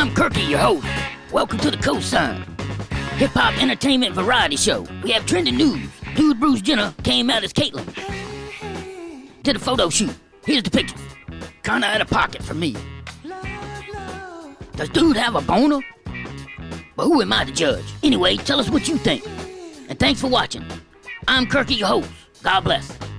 I'm Kirky, your host. Welcome to the Cosign, hip-hop entertainment variety show. We have trending news. Dude Bruce Jenner came out as Caitlyn. Did a photo shoot. Here's the pictures. Kinda out of pocket for me. Does Dude have a boner? But who am I to judge? Anyway, tell us what you think. And thanks for watching. I'm Kirky, your host. God bless.